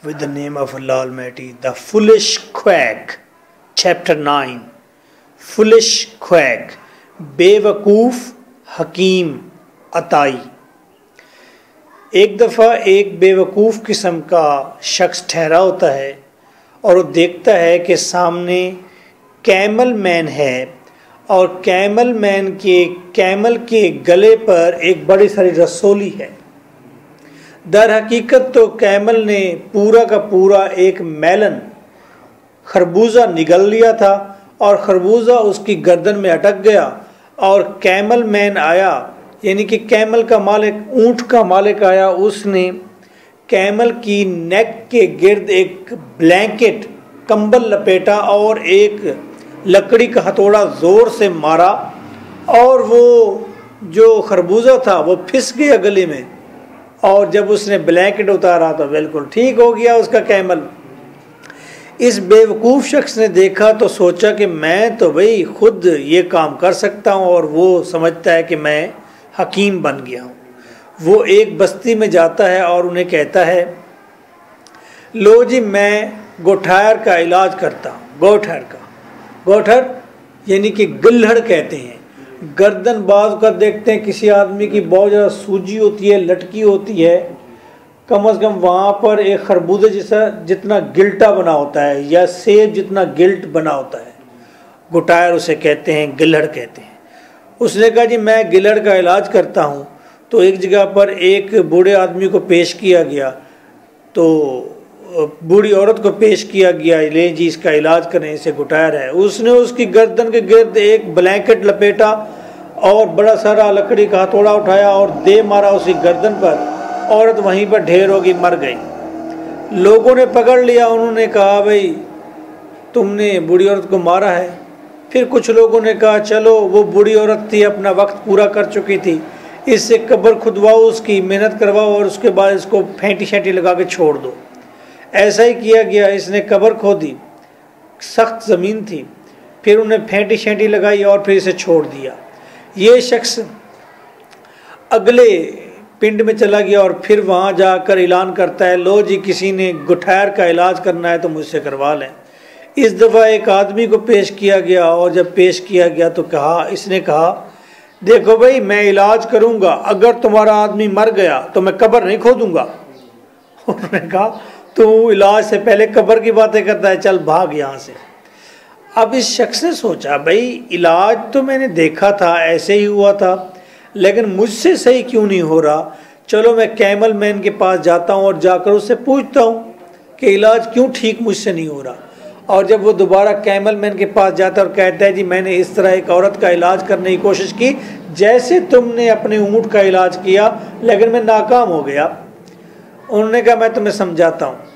With the name of Allah Almighty, the foolish quack, chapter 9. Foolish quack, बेवकूफ़ हकीम अताई। एक दफ़ा एक बेवकूफ़ किस्म का शख्स ठहरा होता है और वो देखता है कि सामने कैमल मैन है और कैमल के गले पर एक बड़ी सारी रसोली है। दर हकीकत तो कैमल ने पूरा का पूरा एक मेलन खरबूजा निगल लिया था और खरबूजा उसकी गर्दन में अटक गया और कैमल मैन आया, यानी कि कैमल का मालिक, ऊँट का मालिक आया। उसने कैमल की नेक के गिर्द एक ब्लैंकेट कंबल लपेटा और एक लकड़ी का हथौड़ा ज़ोर से मारा और वो जो खरबूजा था वो फिस गया गले में। और जब उसने ब्लैंकेट उतारा तो बिल्कुल ठीक हो गया उसका कैमल। इस बेवकूफ़ शख्स ने देखा तो सोचा कि मैं तो भाई खुद ये काम कर सकता हूँ, और वो समझता है कि मैं हकीम बन गया हूँ। वो एक बस्ती में जाता है और उन्हें कहता है, लो जी मैं गोठायर का इलाज करता हूँ। गोठर यानी कि गिल्हड़ कहते हैं। गर्दन बाज कर देखते हैं किसी आदमी की बहुत ज़्यादा सूजी होती है, लटकी होती है, कम से कम वहाँ पर एक खरबूजे जैसा जितना गिल्टा बना होता है या सेब जितना गिल्ट बना होता है, गोटायर उसे कहते हैं, गिल्हड़ कहते हैं। उसने कहा जी मैं गिल्हड़ का इलाज करता हूँ। तो एक जगह पर एक बूढ़े आदमी को पेश किया गया, तो बूढ़ी औरत को पेश किया गया, ले जी इसका इलाज करें, इसे गोटायर है। उसने उसकी गर्दन के गिर्द एक ब्लैंकेट लपेटा और बड़ा सारा लकड़ी का हथौड़ा उठाया और दे मारा उसकी गर्दन पर। औरत वहीं पर ढेर होगी, मर गई। लोगों ने पकड़ लिया, उन्होंने कहा भाई तुमने बूढ़ी औरत को मारा है। फिर कुछ लोगों ने कहा चलो वो बूढ़ी औरत थी, अपना वक्त पूरा कर चुकी थी, इससे कब्र खुदवाओ, उसकी मेहनत करवाओ और उसके बाद इसको फेंटी शेंटी लगा के छोड़ दो। ऐसा ही किया गया। इसने कब्र खोदी, सख्त ज़मीन थी, फिर उन्हें फेंटी शेंटी लगाई और फिर इसे छोड़ दिया। ये शख्स अगले पिंड में चला गया और फिर वहाँ जाकर ऐलान करता है, लो जी किसी ने गोठायर का इलाज करना है तो मुझसे करवा लें। इस दफ़ा एक आदमी को पेश किया गया और जब पेश किया गया तो इसने कहा देखो भाई मैं इलाज करूँगा, अगर तुम्हारा आदमी मर गया तो मैं कब्र नहीं खोदूँगा। उन्होंने कहा तू इलाज से पहले कब्र की बातें करता है, चल भाग यहाँ से। अब इस शख्स ने सोचा भाई इलाज तो मैंने देखा था, ऐसे ही हुआ था, लेकिन मुझसे सही क्यों नहीं हो रहा। चलो मैं कैमल मैन के पास जाता हूँ और जाकर उससे पूछता हूँ कि इलाज क्यों ठीक मुझसे नहीं हो रहा। और जब वो दोबारा कैमल मैन के पास जाता है और कहता है जी मैंने इस तरह एक औरत का इलाज करने की कोशिश की जैसे तुमने अपने ऊँट का इलाज किया, लेकिन मैं नाकाम हो गया। उन्होंने कहा मैं तुम्हें समझाता हूँ।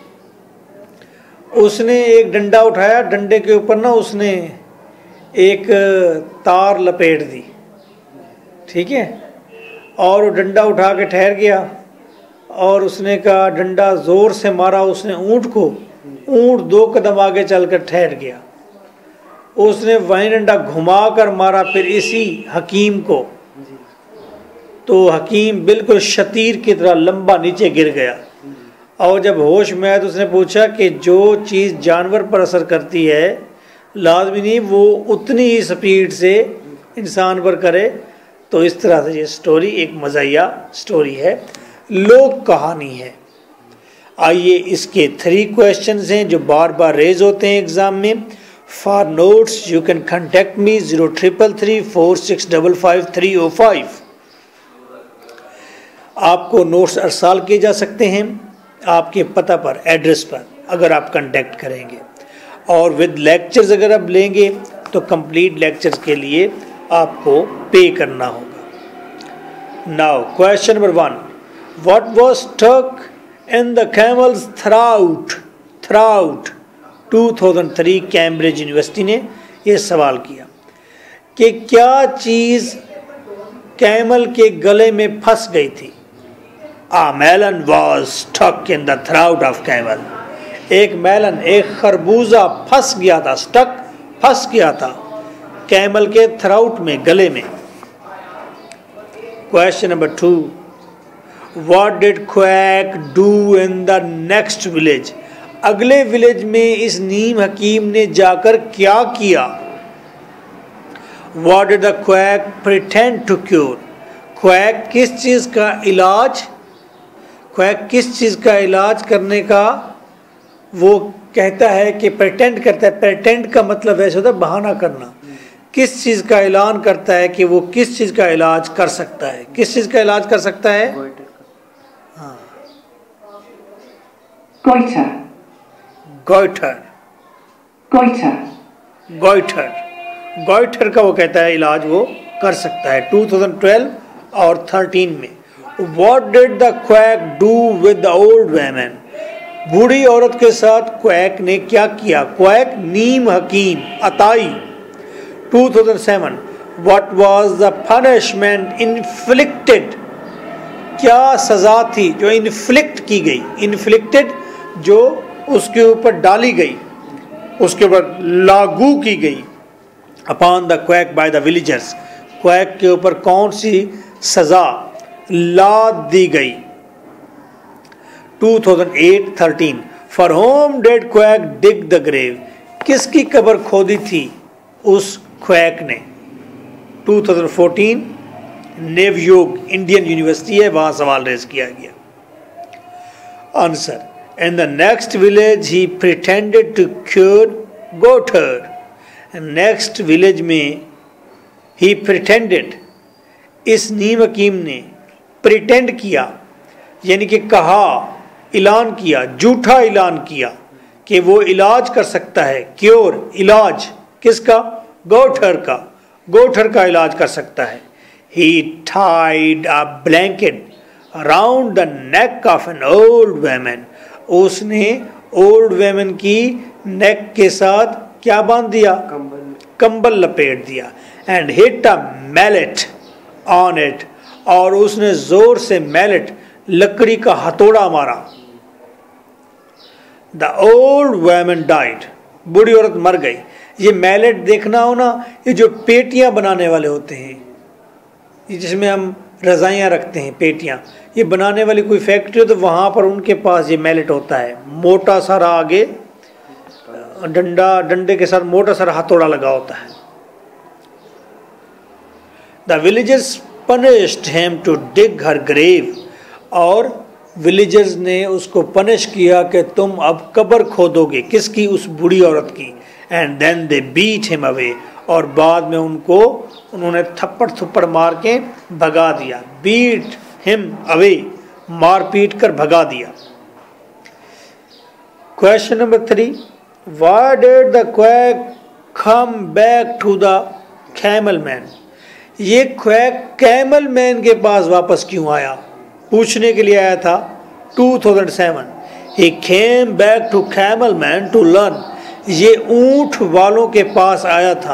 उसने एक डंडा उठाया, डंडे के ऊपर ना उसने एक तार लपेट दी, ठीक है, और वो डंडा उठा के ठहर गया और उसने कहा डंडा ज़ोर से मारा उसने ऊँट को, ऊँट 2 कदम आगे चलकर ठहर गया। उसने वहीं डंडा घुमा कर मारा फिर इसी हकीम को, तो हकीम बिल्कुल शतीर की तरह लंबा नीचे गिर गया। और जब होश में आया तो उसने पूछा कि जो चीज़ जानवर पर असर करती है लाजमी नहीं वो उतनी ही स्पीड से इंसान पर करे। तो इस तरह से ये स्टोरी एक मज़ाहिया स्टोरी है, लोक कहानी है। आइए इसके 3 क्वेश्चंस हैं जो बार बार रेज होते हैं एग्ज़ाम में। For notes you can contact me 0333 4655 305। आपको नोट्स अरसाल किए जा सकते हैं आपके पता पर, एड्रेस पर, अगर आप कांटेक्ट करेंगे। और विद लेक्चर्स अगर आप लेंगे तो कंप्लीट लेक्चर्स के लिए आपको पे करना होगा। Now question number 1, what was stuck in the camel's throat 2003 Cambridge university ने यह सवाल किया कि क्या चीज़ कैमल के गले में फंस गई थी। A melon was stuck in the throat of camel. एक मेलन, एक खरबूजा फंस गया था, फंस गया था कैमल के थ्राउट में, गले में। Question number 2, what did quack do in the next village, अगले विलेज में इस नीम हकीम ने जाकर क्या किया। What did the quack pretend to cure, quack किस चीज़ का इलाज, क्वैक किस चीज़ का इलाज करने का वो कहता है कि प्रिटेंड करता है। प्रिटेंड का मतलब वैसे होता है बहाना करना। किस चीज़ का ऐलान करता है कि वो किस चीज़ का इलाज कर सकता है, किस चीज़ का इलाज कर सकता है। हाँ, goiter, goitre, goiter, goitre, goitre का वो कहता है इलाज वो कर सकता है 2012 और 13 में। What did the quack do with the old woman, बूढ़ी औरत के साथ क्वैक ने क्या किया। क्वैक नीम हकीम अताई 2007। What was the punishment inflicted, क्या सज़ा थी जो इन्फ्लिक्ट की गई, इन्फ्लिक्टेड जो उसके ऊपर डाली गई, उसके ऊपर लागू की गई। Upon the quack by the villagers, quack के ऊपर कौन सी सज़ा लाद दी गई। 2008-13। For whom did quack dig the grave, किसकी कब्र खोदी थी उस क्वैक ने। 2014 नेवयोग इंडियन यूनिवर्सिटी है, वहां सवाल रेज किया गया। Answer, in the next village he pretended to cure goitre, next village में ही प्रिटेंडेड, इस नीम हकीम ने प्रिटेंड किया यानी कि कहा, ऐलान किया, झूठा ऐलान किया कि वो इलाज कर सकता है। क्योर इलाज किसका, गोठर का, गोठर का इलाज कर सकता है। He tied a blanket around the neck of an old woman, उसने ओल्ड वेमन की नेक के साथ क्या बांध दिया, कंबल लपेट दिया। And hit a mallet on it, और उसने जोर से मैलेट लकड़ी का हथौड़ा मारा। द ओल्ड वैमन डाइड, बूढ़ी औरत मर गई। ये मैलेट देखना हो ना, ये जो पेटियां बनाने वाले होते हैं, ये जिसमें हम रजाइयाँ रखते हैं, पेटियां, ये बनाने वाली कोई फैक्ट्री हो तो वहाँ पर उनके पास ये मैलेट होता है। मोटा सारा आगे डंडे के साथ मोटा सारा हथौड़ा लगा होता है। The villagers punished him to dig her grave, और विलेजर्स ने उसको पनिश किया कि तुम अब कब्र खोदोगे, किसकी, उस बूढ़ी औरत की। And then they beat him away, और बाद में उन्होंने थप्पड़ थप्पड़ मार के भगा दिया। बीट हिम अवे, मार पीट कर भगा दिया। Question number 3, why did the quack come back to the camel man, ये क्वैक कैमल मैन के पास वापस क्यों आया, पूछने के लिए आया था। 2007 he came back to camel man to learn, ये ऊंट वालों के पास आया था,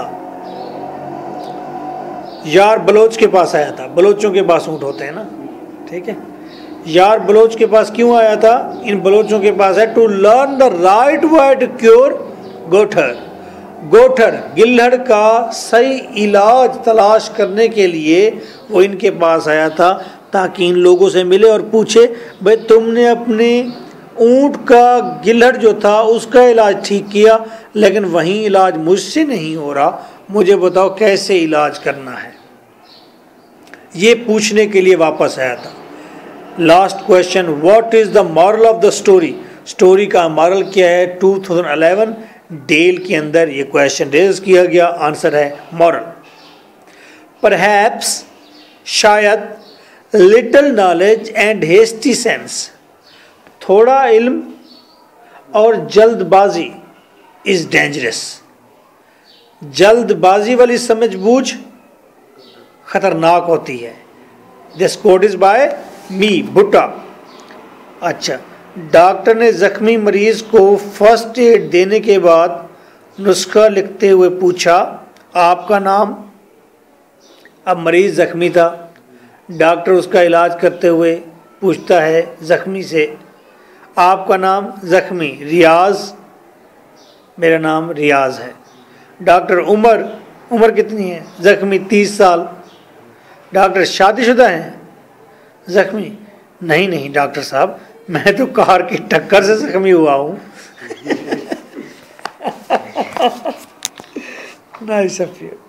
यार बलोच के पास आया था। बलोचों के पास ऊंट होते हैं ना, ठीक है। यार बलोच के पास क्यों आया था, इन बलोचों के पास है to learn the right way to cure goitre, goitre गिल्हड़ का सही इलाज तलाश करने के लिए वो इनके पास आया था, ताकि इन लोगों से मिले और पूछे, भाई तुमने अपने ऊंट का गिल्हड़ जो था उसका इलाज ठीक किया, लेकिन वहीं इलाज मुझसे नहीं हो रहा, मुझे बताओ कैसे इलाज करना है। ये पूछने के लिए वापस आया था। Last question, what is the moral of the story, story का मॉरल क्या है। 2011 डेल के अंदर ये क्वेश्चन रेज किया गया। आंसर है मॉरल, परहैप्स, शायद, little knowledge and hasty sense, थोड़ा इल्म और जल्दबाजी इज डेंजरस, जल्दबाजी वाली समझबूझ खतरनाक होती है। This quote is by me Bhutta. अच्छा, डॉक्टर ने जख्मी मरीज को फर्स्ट एड देने के बाद नुस्खा लिखते हुए पूछा, आपका नाम। अब मरीज जख्मी था, डॉक्टर उसका इलाज करते हुए पूछता है जख्मी से, आपका नाम। जख्मी, रियाज, मेरा नाम रियाज है। डॉक्टर, उम्र कितनी है। जख्मी, 30 साल। डॉक्टर, शादीशुदा हैं। जख्मी, नहीं नहीं डॉक्टर साहब, मैं तो कार की टक्कर से जख्मी हुआ हूँ। Nice of you.